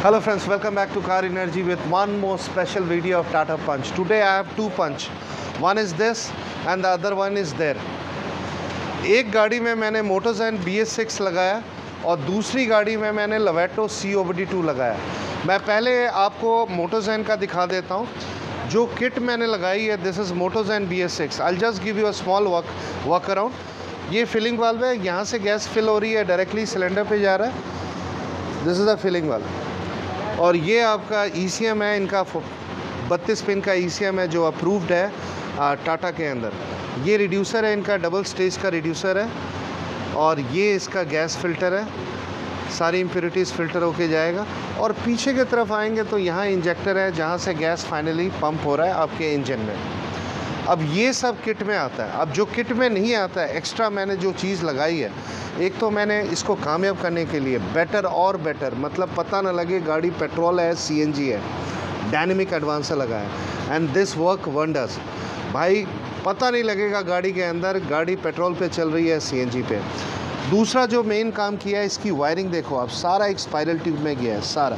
Hello friends, welcome back to Car Energy with one more special video of Tata Punch. Today I have two punch. One is this and the other one is there. एक गाड़ी में मैंने मोटोजैन BS6 लगाया और दूसरी गाड़ी में मैंने लवेटो COBD2 लगाया। मैं पहले आपको मोटोजैन का दिखा देता हूँ। जो किट मैंने लगाई है, this is Motozen BS6। I just give you a small work around. ये फिलिंग वाल्व है, यहाँ से गैस फिल हो रही है, डायरेक्टली सिलेंडर पे जा रहा है। This is the filling valve. और ये आपका ECM है, इनका 32 पिन का ECM है जो अप्रूव्ड है टाटा के अंदर। ये रिड्यूसर है, इनका डबल स्टेज का रिड्यूसर है और ये इसका गैस फिल्टर है। सारी इम्प्योरिटीज़ फ़िल्टर होके जाएगा। और पीछे की तरफ आएंगे तो यहाँ इंजेक्टर है जहाँ से गैस फाइनली पंप हो रहा है आपके इंजन में। अब ये सब किट में आता है। अब जो किट में नहीं आता है, एक्स्ट्रा मैंने जो चीज़ लगाई है, एक तो मैंने इसको कामयाब करने के लिए बेटर और बेटर, मतलब पता ना लगे गाड़ी पेट्रोल है CNG है, डायनेमिक एडवांसर लगाया है। And this work wonders. भाई पता नहीं लगेगा गाड़ी के अंदर गाड़ी पेट्रोल पे चल रही है CNG पे। दूसरा जो मेन काम किया है, इसकी वायरिंग देखो आप, सारा एक स्पाइरल ट्यूब में गया है,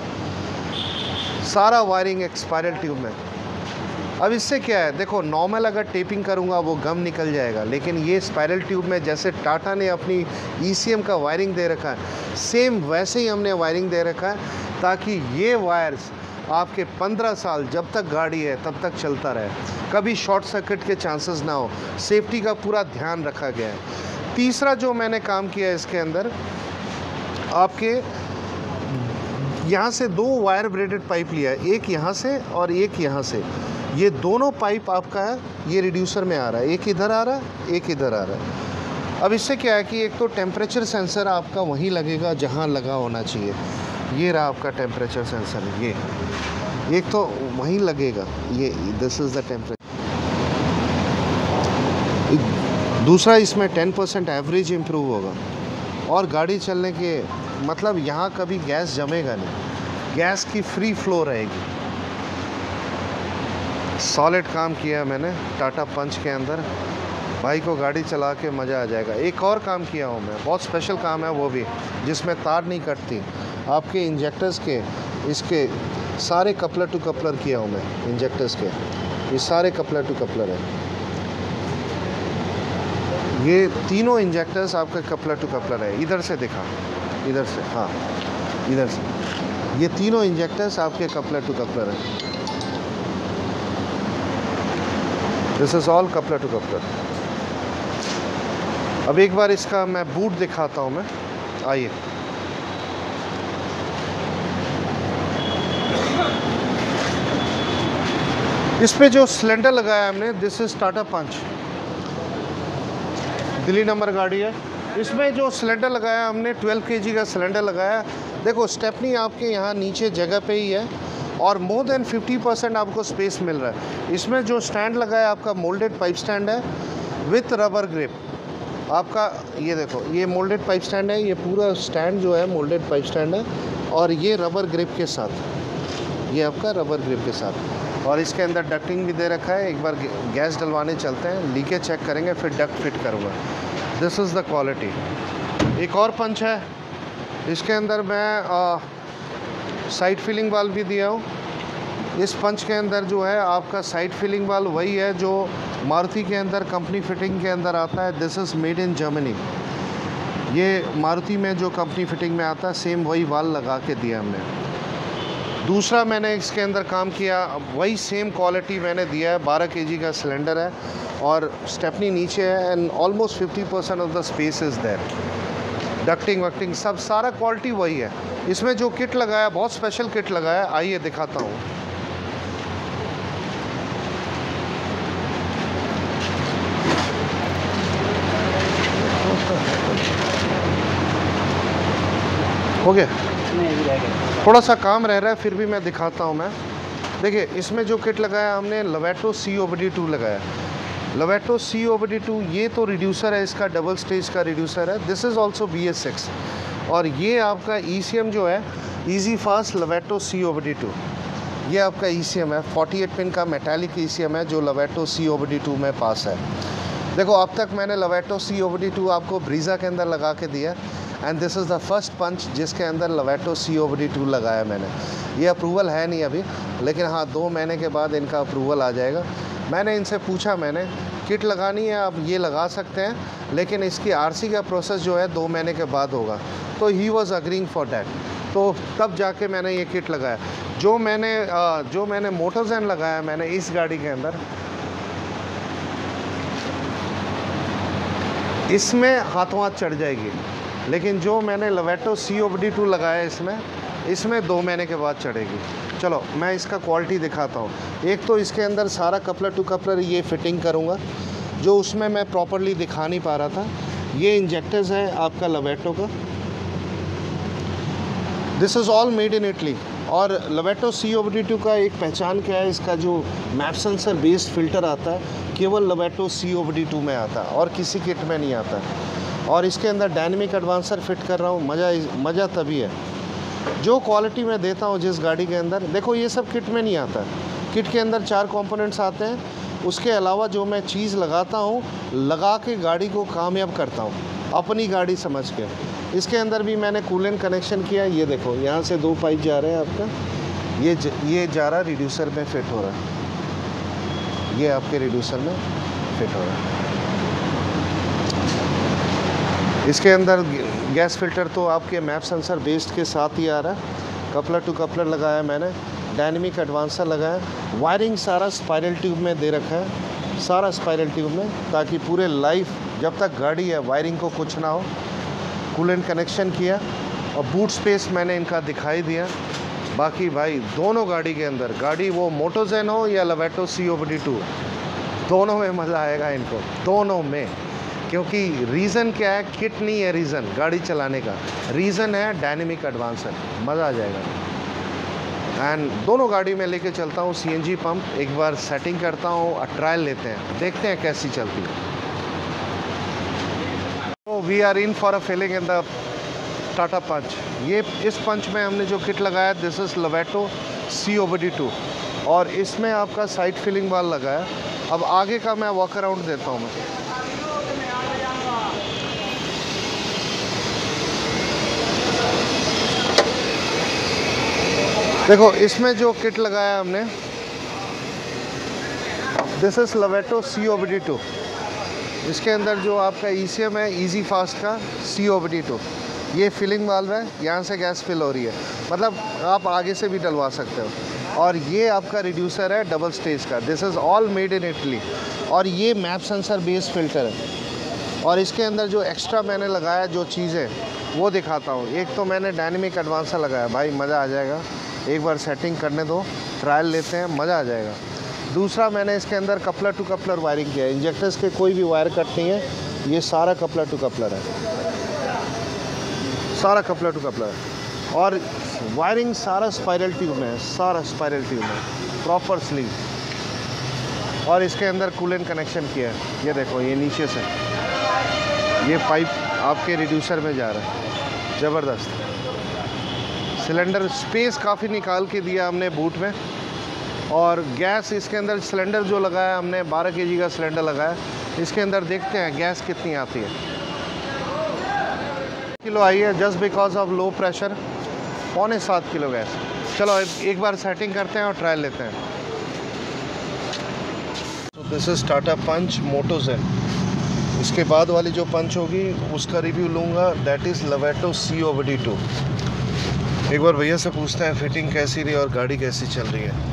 सारा वायरिंग एक स्पाइरल ट्यूब में। अब इससे क्या है, देखो नॉर्मल अगर टेपिंग करूँगा वो गम निकल जाएगा, लेकिन ये स्पाइरल ट्यूब में जैसे टाटा ने अपनी ECM का वायरिंग दे रखा है, सेम वैसे ही हमने वायरिंग दे रखा है ताकि ये वायर्स आपके 15 साल जब तक गाड़ी है तब तक चलता रहे, कभी शॉर्ट सर्किट के चांसेस ना हो। सेफ्टी का पूरा ध्यान रखा गया है। तीसरा जो मैंने काम किया है इसके अंदर, आपके यहाँ से 2 वायर ब्रेडेड पाइप लिया है, एक यहाँ से और एक यहाँ से। ये दोनों पाइप आपका है, ये रिड्यूसर में आ रहा है, एक इधर आ रहा है, एक इधर आ रहा है। अब इससे क्या है कि एक तो टेम्परेचर सेंसर आपका वहीं लगेगा जहाँ लगा होना चाहिए। ये रहा आपका टेम्परेचर सेंसर, ये एक तो वहीं लगेगा, ये दिस इज़ द टेम्परेचर। दूसरा, इसमें 10% एवरेज इम्प्रूव होगा और गाड़ी चलने के मतलब यहाँ कभी गैस जमेगा नहीं, गैस की फ्री फ्लो रहेगी। सॉलिड काम किया मैंने टाटा पंच के अंदर, भाई को गाड़ी चला के मज़ा आ जाएगा। एक और काम किया हूँ मैं, बहुत स्पेशल काम है वो भी, जिसमें तार नहीं कटती। आपके इंजेक्टर्स के इसके सारे कपलर टू कपलर किया हूँ मैं, इंजेक्टर्स के ये सारे कपलर टू कपलर है। ये तीनों इंजेक्टर्स आपका कपलर टू कपलर है। इधर से दिखा, इधर से, हाँ इधर से, ये तीनों इंजेक्टर्स आपके कपलर टू कपलर है। This is all coupler to coupler. अब एक बार इसका मैं बूट दिखाता हूँ मैं, आइए। इस पे जो सिलेंडर लगाया हमने, this is Tata Punch, Delhi number गाड़ी है। इसमें जो सिलेंडर लगाया हमने 12 kg का सिलेंडर लगाया। देखो स्टेपनी आपके यहाँ नीचे जगह पे ही है और मोर देन 50% आपको स्पेस मिल रहा है। इसमें जो स्टैंड लगाया आपका मोल्डेड पाइप स्टैंड है विथ रबर ग्रिप आपका। ये देखो, ये मोल्डेड पाइप स्टैंड है, ये पूरा स्टैंड जो है मोल्डेड पाइप स्टैंड है और ये रबर ग्रिप के साथ, ये आपका रबर ग्रिप के साथ। और इसके अंदर डक्टिंग भी दे रखा है। एक बार गैस डलवाने चलते हैं, लीकेज चेक करेंगे, फिर डक्ट फिट करूँगा। This is the quality. एक और पंच है, इसके अंदर मैं साइड फिलिंग वाल्व भी दिया हूँ। इस पंच के अंदर जो है आपका साइड फिलिंग वाल्व वही है जो मारुति के अंदर कंपनी फिटिंग के अंदर आता है। This is made in Germany. ये मारुति में जो कंपनी फिटिंग में आता है, सेम वही वाल्व लगा के दिया हमने। दूसरा मैंने इसके अंदर काम किया, वही सेम क्वालिटी मैंने दिया है। 12 kg का सिलेंडर है और स्टेपनी नीचे है and almost 50% of the space is there. Ducting वक्टिंग सब सारा क्वालिटी वही है। इसमें जो किट लगाया, बहुत स्पेशल किट लगाया, आइए दिखाता हूँ। हो गया, थोड़ा सा काम रह रहा है, फिर भी मैं दिखाता हूँ मैं। देखिए इसमें जो किट लगाया हमने, लवेटो COBD2 लगाया। लवेटो COBD2 ये तो रिड्यूसर है, इसका डबल स्टेज का रिड्यूसर है। This is also BS6। और ये आपका ECM जो है, ईजी फास्ट लवेटो COBD2, ये आपका ECM है। 48 पिन का मेटालिक ECM है जो लवेटो COBD2 में पास है। देखो अब तक मैंने लवेटो COBD2 आपको ब्रीज़ा के अंदर लगा के दिया। And this is the first Punch जिसके अंदर लवेटो COBD2 लगाया मैंने। ये अप्रूवल है नहीं अभी, लेकिन हाँ 2 महीने के बाद इनका अप्रूवल आ जाएगा। मैंने इनसे पूछा, मैंने किट लगानी है, आप ये लगा सकते हैं, लेकिन इसकी RC का प्रोसेस जो है 2 महीने के बाद होगा। तो he was agreeing for that. तो तब जाके मैंने ये किट लगाया। जो मैंने मोटोजैन लगाया मैंने इस गाड़ी के अंदर, इसमें हाथों हाथ चढ़ जाएगी, लेकिन जो मैंने लवेटो COBD2 लगाया इसमें 2 महीने के बाद चढ़ेगी। चलो मैं इसका क्वालिटी दिखाता हूँ। एक तो इसके अंदर सारा कपलर टू कपलर ये फिटिंग करूँगा, जो उसमें मैं प्रॉपरली दिखा नहीं पा रहा था। ये इंजेक्टर्स है आपका लवेटो का, this is all made in Italy. और लवेटो COBD2 का एक पहचान क्या है, इसका जो मैप सेंसर बेस्ड फ़िल्टर आता है केवल लवेटो COBD2 में आता है और किसी किट में नहीं आता है। और इसके अंदर डायनेमिक एडवांसर फिट कर रहा हूँ। मज़ा तभी है जो क्वालिटी मैं देता हूँ जिस गाड़ी के अंदर। देखो ये सब किट में नहीं आता है, किट के अंदर 4 कंपोनेंट्स आते हैं। उसके अलावा जो मैं चीज़ लगाता हूँ, लगा के गाड़ी को कामयाब करता हूँ अपनी गाड़ी समझ के। इसके अंदर भी मैंने कूलेंट कनेक्शन किया। ये देखो यहाँ से 2 पाइप जा रहे हैं आपका, ये जा रहा रिड्यूसर में फिट हो रहा है, ये आपके रिड्यूसर में फिट हो रहा है। इसके अंदर गैस फिल्टर तो आपके मैप सेंसर बेस्ड के साथ ही आ रहा है। कपलर टू कपलर लगाया मैंने, डायनेमिक एडवांसर लगाया। वायरिंग सारा स्पाइरल ट्यूब में दे रखा है, सारा स्पाइरल ट्यूब में, ताकि पूरे लाइफ जब तक गाड़ी है वायरिंग को कुछ ना हो। कूलेंट कनेक्शन किया और बूट स्पेस मैंने इनका दिखाई दिया। बाकी भाई दोनों गाड़ी के अंदर, गाड़ी वो मोटोजैन हो या लवेटो COBD2, दोनों में मज़ा आएगा इनको, दोनों में। क्योंकि रीज़न क्या है, किट नहीं है रीज़न गाड़ी चलाने का, रीज़न है डायनेमिक एडवांसर। मज़ा आ जाएगा। एंड दोनों गाड़ी में लेके चलता हूँ CNG पंप, एक बार सेटिंग करता हूँ, ट्रायल लेते हैं, देखते हैं कैसी चलती है। तो we are in for a filling in the Tata Punch. ये इस पंच में हमने जो किट लगाया, दिस इज़ लवेटो COBD2, और इसमें आपका साइड फिलिंग वाल लगाया। अब आगे का मैं वॉक अराउंड देता हूँ मैं। देखो इसमें जो किट लगाया हमने, दिस इज़ लवेटो COBD2। इसके अंदर जो आपका ECM है, ईजी फास्ट का COBD2। ये फिलिंग वाल्व है, यहाँ से गैस फिल हो रही है, मतलब आप आगे से भी डलवा सकते हो। और ये आपका रिड्यूसर है डबल स्टेज का, this is all made in Italy. और ये मैप सेंसर बेस्ड फिल्टर है। और इसके अंदर जो एक्स्ट्रा मैंने लगाया जो चीज़ें, वो दिखाता हूँ। एक तो मैंने डायनेमिक एडवांसर लगाया, भाई मज़ा आ जाएगा, एक बार सेटिंग करने दो, ट्रायल लेते हैं, मज़ा आ जाएगा। दूसरा मैंने इसके अंदर कपलर टू कपलर वायरिंग किया है, इंजेक्टर्स के कोई भी वायर कट नहीं है, ये सारा कपलर टू कपलर है, सारा कपलर टू कपलर है। और वायरिंग सारा स्पाइरल ट्यूब में है, सारा स्पाइरल ट्यूब में, प्रॉपर स्लीव। और इसके अंदर कूलेंट कनेक्शन किया है, ये देखो ये नीचे से ये पाइप आपके रिड्यूसर में जा रहा है, ज़बरदस्त। सिलेंडर स्पेस काफ़ी निकाल के दिया हमने बूट में। और गैस इसके अंदर सिलेंडर जो लगाया हमने 12 kg का सिलेंडर लगाया। इसके अंदर देखते हैं गैस कितनी आती है। किलो आई है just because of low pressure, 6.25 kilo gas. चलो एक बार सेटिंग करते हैं और ट्रायल लेते हैं। तो this is Tata Punch Motozen. इसके बाद वाली जो पंच होगी उसका रिव्यू लूँगा, दैट इज़ लवेटो COBD2। एक बार भैया से पूछते हैं फिटिंग कैसी रही और गाड़ी कैसी चल रही है।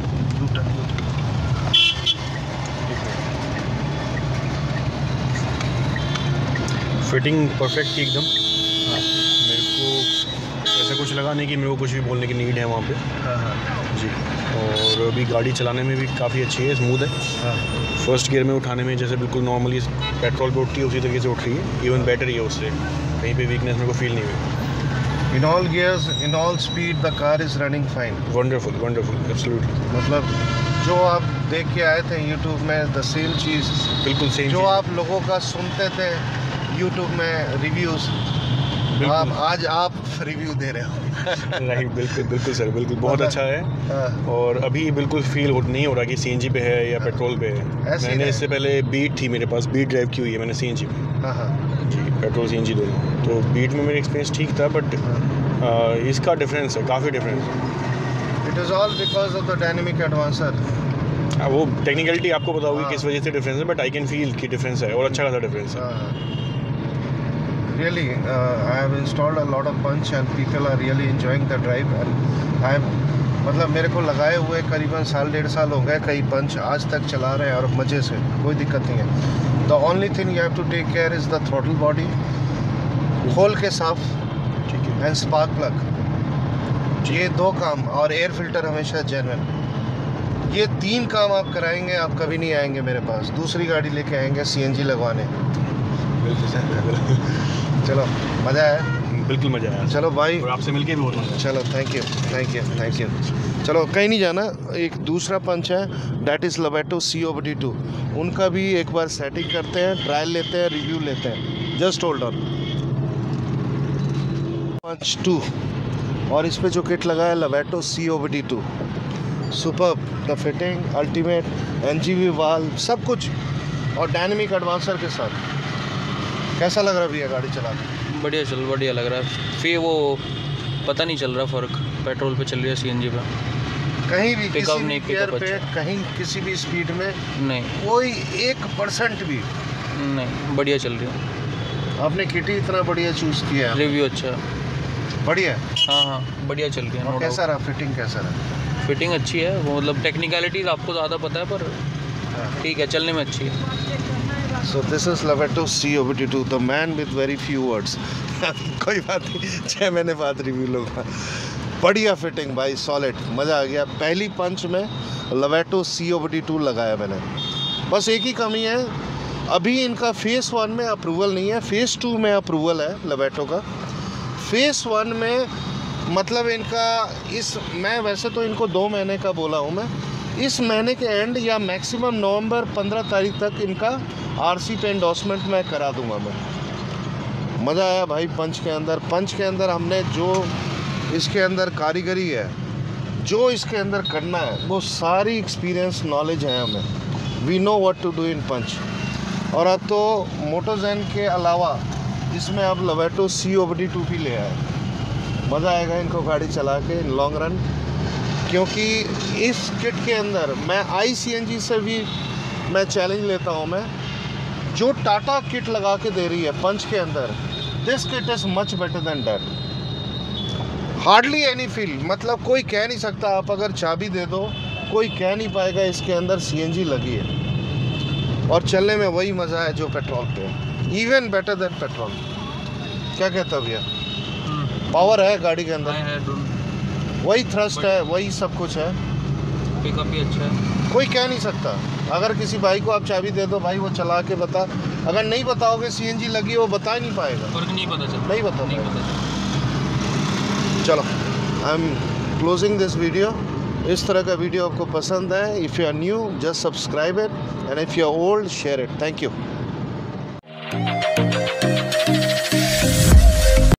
फिटिंग परफेक्ट थी एकदम। मेरे को ऐसा कुछ लगा नहीं कि मेरे को कुछ भी बोलने की नीड है वहाँ पे। जी। और अभी गाड़ी चलाने में भी काफ़ी अच्छी है, स्मूथ है। फर्स्ट गियर में उठाने में जैसे बिल्कुल नॉर्मली पेट्रोल पे उठती है उसी तरीके से उठ रही है, इवन बेटर ही है उससे, कहीं पे वीकनेस मेरे को फील नहीं हुई। In all gears, in all speed, the car is running fine. Wonderful, wonderful, absolutely. मतलब जो आप देख के आए थे YouTube में, the same चीज़, बिल्कुल सेम जो आप लोगों का सुनते थे YouTube में रिव्यूज़, आज आप रिव्यू दे रहे हो। राइट, बिल्कुल बिल्कुल सर, बिल्कुल बहुत अच्छा है। और अभी बिल्कुल फील नहीं हो रहा कि CNG पे है या पेट्रोल पे है। मैंने इससे पहले बीट थी मेरे पास, बीट ड्राइव की हुई है मैंने CNG पे। जी, पेट्रोल CNG दोनों। तो बीट में मेरा एक्सपीरियंस ठीक था, बट इसका डिफरेंस है, काफ़ी difference. It is all because of the dynamic advancer. वो टेक्निकलिटी आपको पता होगी किस वजह से डिफरेंस है, बट आई कैन फील कि डिफरेंस है और अच्छा खासा डिफरेंस है। Really, I have installed a lot of punch and people are really enjoying the drive and I am मतलब मेरे को लगाए हुए करीबन साल 1.5 साल हो गए कई पंच, आज तक चला रहे हैं और मज़े से, कोई दिक्कत नहीं है। The only thing you have to take care is the throttle body, खोल के साफ, ठीक है। एंड स्पार्क प्लग, ये 2 काम, और एयर फिल्टर हमेशा जेन्युइन। ये 3 काम आप कराएंगे, आप कभी नहीं आएंगे मेरे पास, दूसरी गाड़ी लेके आएंगे CNG लगवाने। चलो, मज़ा आया? बिल्कुल मज़ा आया। चलो भाई, और आपसे मिलके भी बहुत मज़ा आया। चलो, thank you thank you thank you. चलो, कहीं नहीं जाना। एक दूसरा पंच है, डैट इज़ Lovato COBD2, उनका भी एक बार सेटिंग करते हैं, ट्रायल लेते हैं, रिव्यू लेते हैं। Just hold on. पंच 2, और इस पे जो किट लगा है Lovato COBD2, superb, the fitting ultimate, NGV valve सब कुछ, और डायनेमिक एडवांसर के साथ। कैसा लग रहा है भैया गाड़ी चला के? बढ़िया लग रहा है। फिर वो पता नहीं चल रहा फ़र्क, पेट्रोल पे चल रही है CNG पे, कहीं भी पिकअप किसी नहीं, भी गियर पिकअप पे, अच्छा। कहीं किसी भी स्पीड में नहीं कोई 1% भी। नहीं, बढ़िया चल रही है। आपने किटी इतना बढ़िया चूज़ किया है, रिव्यू अच्छा है। बढ़िया। हाँ, बढ़िया चल रही है। और no कैसा doubt। रहा, फिटिंग कैसा रहा? फिटिंग अच्छी है, वो मतलब टेक्निकलिटीज़ आपको ज़्यादा पता है, पर ठीक है, चलने में अच्छी है। So this is Lovato COBD2, the man with very few words. कोई बात नहीं, 6 महीने बाद रिव्यू लूँगा। बढ़िया फिटिंग भाई, सॉलिड, मज़ा आ गया। पहली पंच में Lovato COBD2 लगाया मैंने। बस एक ही कमी है, अभी इनका फेस 1 में अप्रूवल नहीं है, फेस 2 में अप्रूवल है Lovato का। फेस 1 में मतलब इनका मैं वैसे तो इनको 2 महीने का बोला हूँ मैं, इस महीने के एंड या मैक्सिमम नवंबर 15 तारीख तक इनका RC पे एंडोर्समेंट मैं करा दूंगा मैं। मज़ा आया भाई पंच के अंदर हमने जो इसके अंदर कारीगरी है, जो इसके अंदर करना है, वो सारी एक्सपीरियंस नॉलेज है हमें। We know what to do in Punch. और अब तो मोटोजेन के अलावा इसमें अब Lovato COBD2 भी ले आए। मज़ा आएगा इनको गाड़ी चला के लॉन्ग रन, क्योंकि इस किट के अंदर मैं iCNG से भी मैं चैलेंज लेता हूँ मैं, जो टाटा किट लगा के दे रही है पंच के अंदर, this kit is much better than that. Hardly any feel, मतलब कोई कह नहीं सकता, आप अगर चाबी दे दो कोई कह नहीं पाएगा इसके अंदर CNG लगी है, और चलने में वही मज़ा है जो पेट्रोल पे है, इवन बेटर देन पेट्रोल। क्या कहता भैया? पावर है गाड़ी के अंदर, वही थ्रस्ट है, वही सब कुछ है, पिकअप भी अच्छा है। कोई कह नहीं सकता। अगर किसी भाई को आप चाबी दे दो, भाई वो चला के बता, अगर नहीं बताओगे CNG लगी, वो बता ही नहीं पाएगा, फर्क नहीं पता चलता, नहीं बता नहीं पाएगा। पता चलता। चलो, I am closing this video. इस तरह का वीडियो आपको पसंद है, if you are new just subscribe it, and if you are old share it. Thank you.